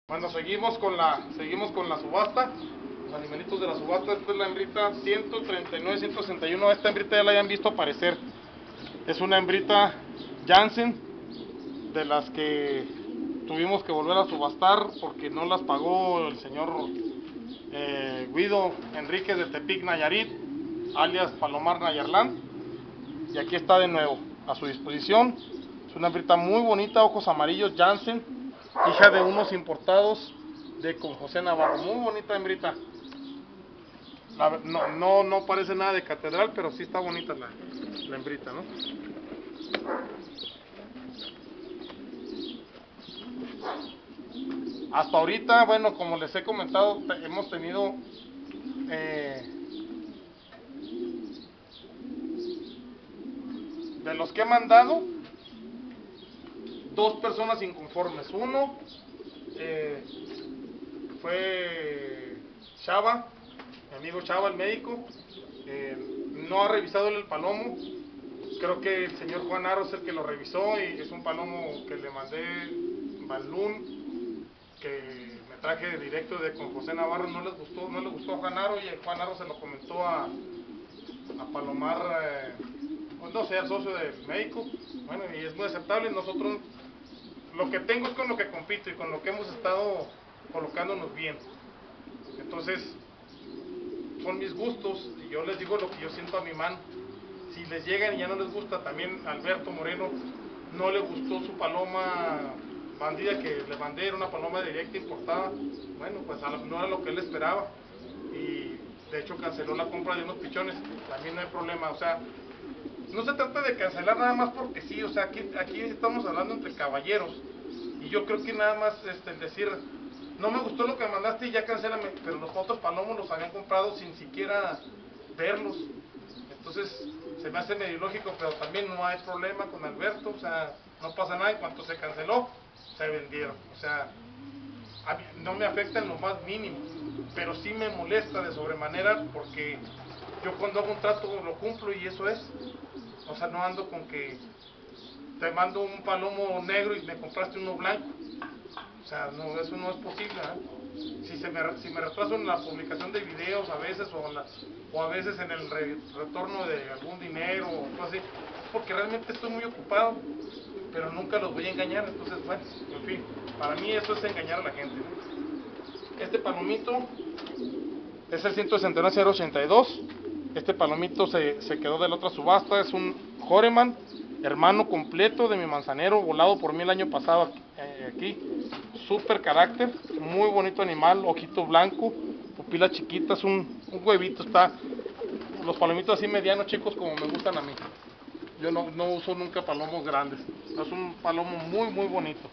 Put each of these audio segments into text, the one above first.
Bueno, seguimos con la subasta. Los animalitos de la subasta. Esta es la hembrita 139, 161. Esta hembrita ya la hayan visto aparecer. Es una hembrita Jansen, de las que tuvimos que volver a subastar porque no las pagó el señor Guido Enríquez de Tepic, Nayarit, alias Palomar Nayarlán. Y aquí está de nuevo a su disposición. Es una hembrita muy bonita, ojos amarillos, Jansen, hija de unos importados de con José Navarro. Muy bonita hembrita. No parece nada de catedral, pero sí está bonita la hembrita, ¿no? Hasta ahorita, bueno, como les he comentado, hemos tenido de los que he mandado, 2 personas inconformes. Uno fue Chava, mi amigo Chava, el médico. No ha revisado el palomo. Creo que el señor Juan Aro es el que lo revisó y es un palomo que le mandé Balún, que me traje directo de con José Navarro. No le gustó a Juan Aro, y el Juan Aro se lo comentó a Palomar, pues no sé, al socio del médico. Bueno, y es muy aceptable. Nosotros, lo que tengo es con lo que compito y con lo que hemos estado colocándonos bien. Entonces, son mis gustos y yo les digo lo que yo siento a mi mano. Si les llegan y ya no les gusta, también Alberto Moreno no le gustó su paloma bandida que le mandé, era una paloma directa importada. Bueno, pues no era lo que él esperaba y de hecho canceló la compra de unos pichones. También no hay problema, o sea, no se trata de cancelar nada más porque sí, o sea, aquí estamos hablando entre caballeros y yo creo que nada más el decir, no me gustó lo que mandaste y ya cancélame, pero los otros palomos los habían comprado sin siquiera verlos. Entonces se me hace medio ilógico, pero también no hay problema con Alberto, o sea, no pasa nada. En cuanto se canceló, se vendieron, o sea, a mí no me afecta en lo más mínimo, pero sí me molesta de sobremanera porque yo cuando hago un trato lo cumplo y eso es. O sea, no ando con que te mando un palomo negro y me compraste uno blanco. O sea, no, eso no es posible, ¿eh? Si me retraso en la publicación de videos a veces o a veces en el retorno de algún dinero o algo así, es porque realmente estoy muy ocupado, pero nunca los voy a engañar. Entonces, bueno, en fin, para mí eso es engañar a la gente, ¿no? Este palomito es el 169-082. Este palomito se quedó de la otra subasta. Es un Joreman, hermano completo de mi manzanero, volado por mí el año pasado aquí. Super carácter, muy bonito animal, ojito blanco, pupila chiquita, es un huevito. Está los palomitos así medianos, chicos, como me gustan a mí. Yo no uso nunca palomos grandes. Es un palomo muy bonito.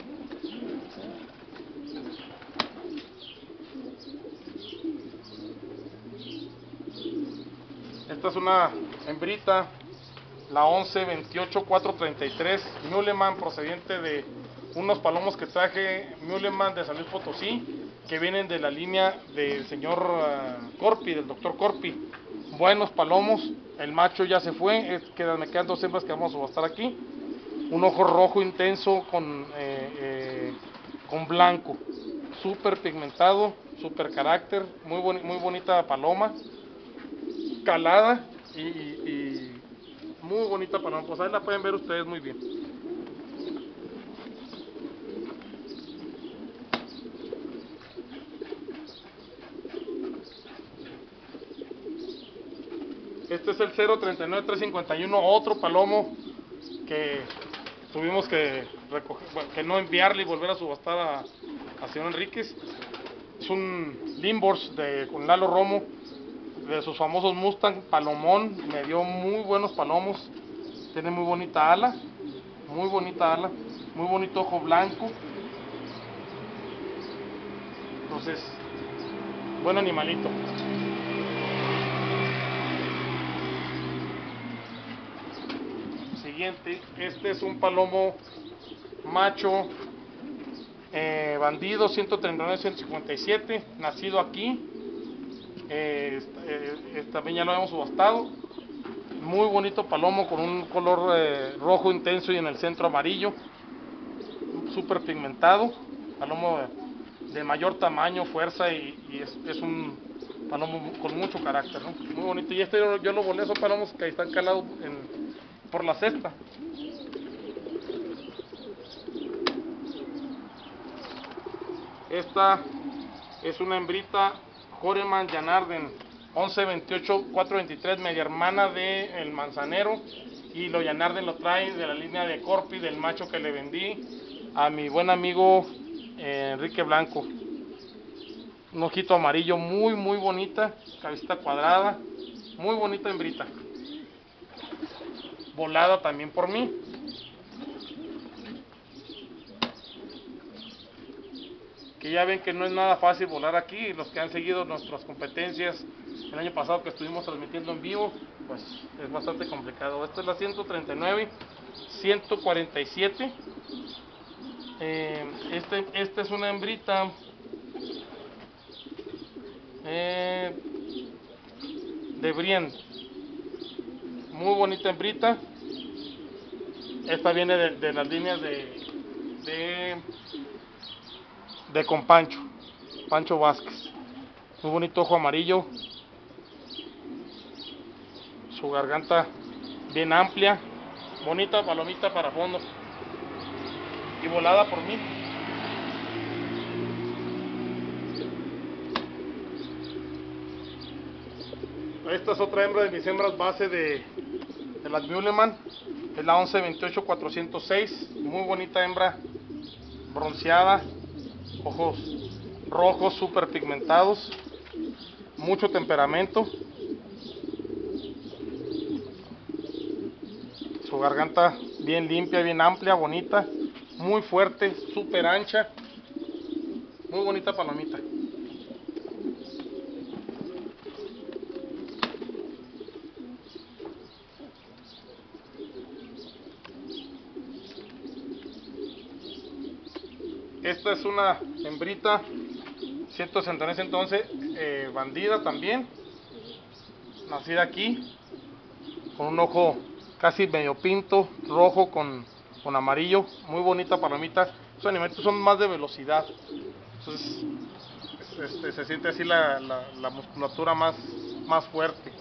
Esta es una hembrita, la 11-28-433 Muleman, procediente de unos palomos que traje Muleman de San Luis Potosí, que vienen de la línea del señor Corpi, del doctor Corpi. Buenos palomos. El macho ya se fue, me quedan 2 hembras que vamos a subastar aquí. Un ojo rojo intenso con blanco, súper pigmentado, súper carácter, muy bonita paloma, calada y muy bonita paloma. Pues ahí la pueden ver ustedes muy bien. Este es el 039-351, otro palomo que tuvimos que recoger, bueno, que no enviarle y volver a subastar a señor Enríquez. Es un Limbors con Lalo Romo, de sus famosos Mustang, palomón. Me dio muy buenos palomos. Tiene muy bonita ala, muy bonito ojo blanco. Entonces, buen animalito. Siguiente, este es un palomo macho bandido 139-157, nacido aquí. También ya lo hemos subastado. Muy bonito palomo con un color rojo intenso y en el centro amarillo, súper pigmentado. Palomo de mayor tamaño, fuerza y es un palomo con mucho carácter, ¿no? Muy bonito. Y este yo lo volé, son palomos que están calados por la cesta. Esta es una hembrita Joreman Janarden 1128-423, media hermana del manzanero, y lo Janarden lo trae de la línea de Corpi, del macho que le vendí a mi buen amigo Enrique Blanco. Un ojito amarillo, muy bonita, cabecita cuadrada, muy bonita hembrita, volada también por mí. Que ya ven que no es nada fácil volar aquí. Los que han seguido nuestras competencias el año pasado que estuvimos transmitiendo en vivo, pues es bastante complicado. Esta es la 139 147. Esta es una hembrita de Brien, muy bonita hembrita. Esta viene de las líneas con Pancho Vázquez. Muy bonito ojo amarillo, su garganta bien amplia, bonita palomita para fondo y volada por mí. Esta es otra hembra de mis hembras base de las Muleman, es la 1128-406, muy bonita hembra, bronceada, ojos rojos súper pigmentados, mucho temperamento, su garganta bien limpia, bien amplia, bonita, muy fuerte, súper ancha, muy bonita palomita. Esta es una hembrita 169 entonces, bandida también, nacida aquí, con un ojo casi medio pinto, rojo con amarillo, muy bonita palomita. Estos animalitos son más de velocidad, entonces se siente así la musculatura más fuerte.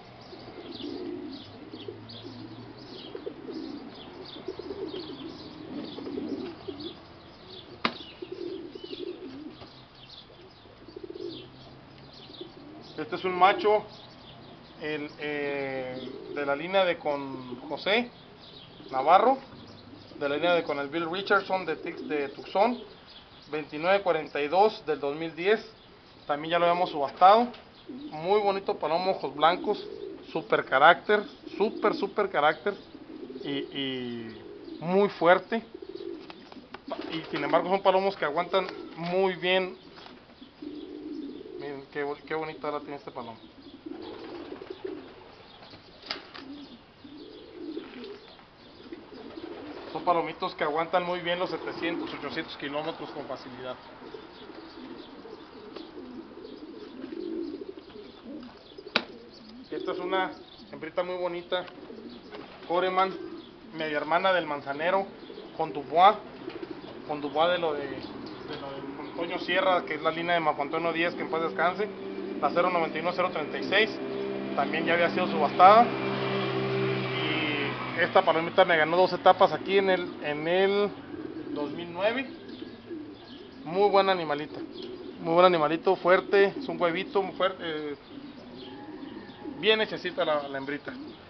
Este es un macho de la línea de con José Navarro, de la línea de con el Bill Richardson de Tucson, 2942 del 2010. También ya lo habíamos subastado. Muy bonito palomo, ojos blancos, super carácter, super carácter y muy fuerte. Y sin embargo son palomos que aguantan muy bien. Miren qué bonita la tiene este palomo. Son palomitos que aguantan muy bien los 700, 800 kilómetros con facilidad. Esta es una hembrita muy bonita, Joreman, media hermana del manzanero, con Dubois de lo de Antonio Sierra, que es la línea de Marco Antonio Díaz, que en paz descanse, la 091-036, también ya había sido subastada. Y esta palomita me ganó 2 etapas aquí en el 2009. Muy buen animalita, muy buen animalito, fuerte, es un huevito muy fuerte, bien hechecita la hembrita.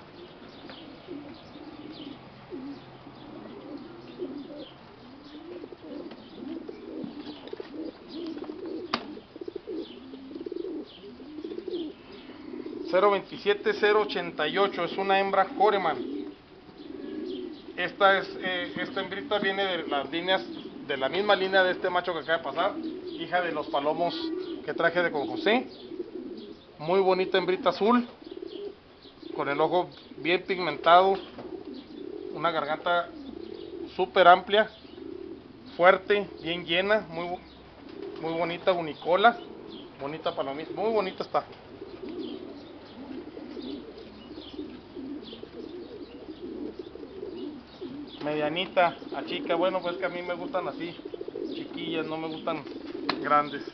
(027-088) es una hembra Joreman. Esta hembrita viene de las líneas, de la misma línea de este macho que acaba de pasar, hija de los palomos que traje de con José. Muy bonita hembrita azul, con el ojo bien pigmentado, una garganta súper amplia, fuerte, bien llena, muy bonita, unicola, bonita palomita, muy bonita está. Medianita a chica, bueno, pues que a mí me gustan así, chiquillas, no me gustan grandes.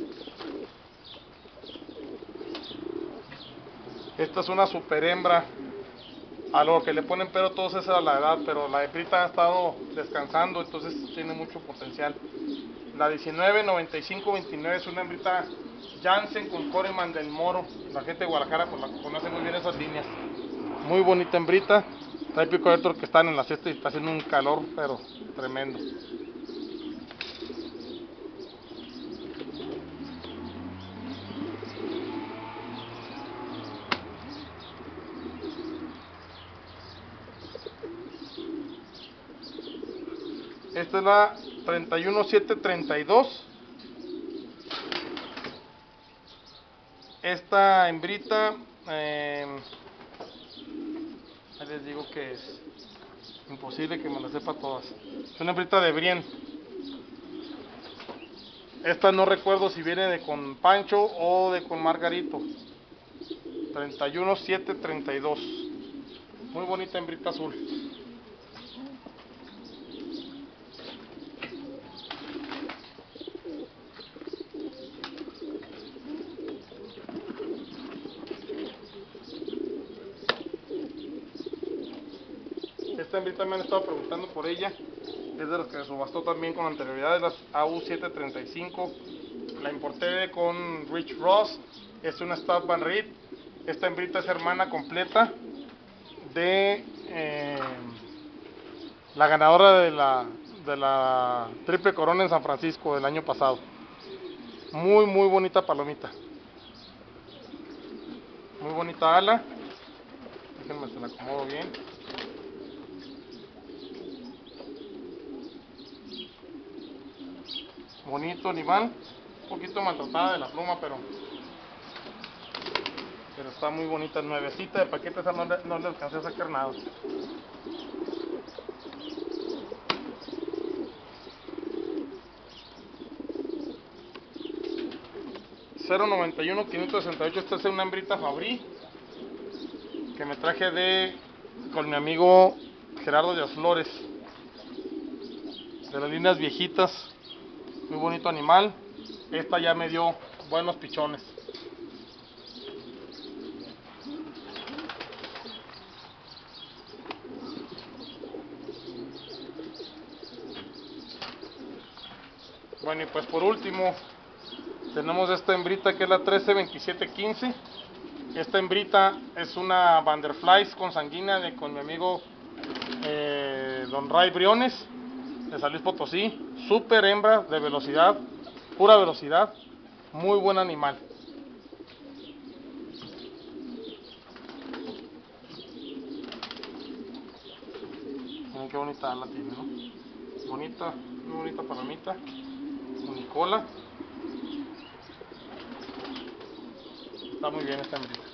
Esta es una super hembra. A lo que le ponen pero todos es a la edad, pero la hembrita ha estado descansando, entonces tiene mucho potencial. La 199529 es una hembrita Jansen con Coreman del Moro. La gente de Guadalajara conoce muy bien esas líneas. Muy bonita hembrita. Trae pico de otro que están en la siesta y está haciendo un calor pero tremendo. Esta es la 31732. Esta hembrita, ahí les digo que es imposible que me la sepa todas. Es una hembrita de Brien. Esta no recuerdo si viene de con Pancho o de con Margarito. 31732. Muy bonita hembrita azul. Esta hembrita me han estado preguntando por ella. Es de las que subastó también con anterioridad, de las AU735. La importé con Rich Ross. Es una Stud Van Reed. Esta hembrita es hermana completa de la ganadora de la Triple Corona en San Francisco del año pasado. Muy bonita palomita. Muy bonita ala. Déjenme se la acomodo bien. Bonito animal, un poquito maltratada de la pluma, pero está muy bonita, nuevecita de paquete. Esa no le alcancé a sacar nada. $091,568. Esta es una hembrita Fabrí que me traje con mi amigo Gerardo de Flores, de las líneas viejitas. Muy bonito animal. Esta ya me dio buenos pichones. Bueno, y pues por último tenemos esta hembrita que es la 132715. Esta hembrita es una Vanderflies consanguínea con mi amigo Don Ray Briones de San Luis Potosí. Super hembra de velocidad, pura velocidad, muy buen animal. Miren qué bonita ala tiene, ¿no? Bonita, muy bonita palomita, unicola. Está muy bien esta hembrita.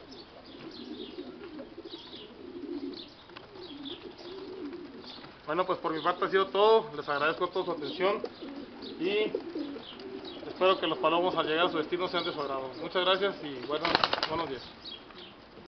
Bueno, pues por mi parte ha sido todo. Les agradezco toda su atención y espero que los palomos al llegar a su destino sean de su agrado. Muchas gracias y buenos días.